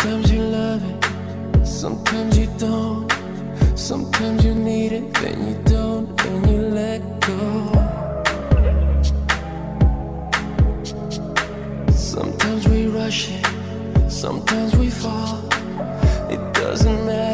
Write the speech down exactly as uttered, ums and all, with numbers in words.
Sometimes you love it, sometimes you don't. Sometimes you need it, then you don't, and you let go. Sometimes we rush it, sometimes we fall. It doesn't matter.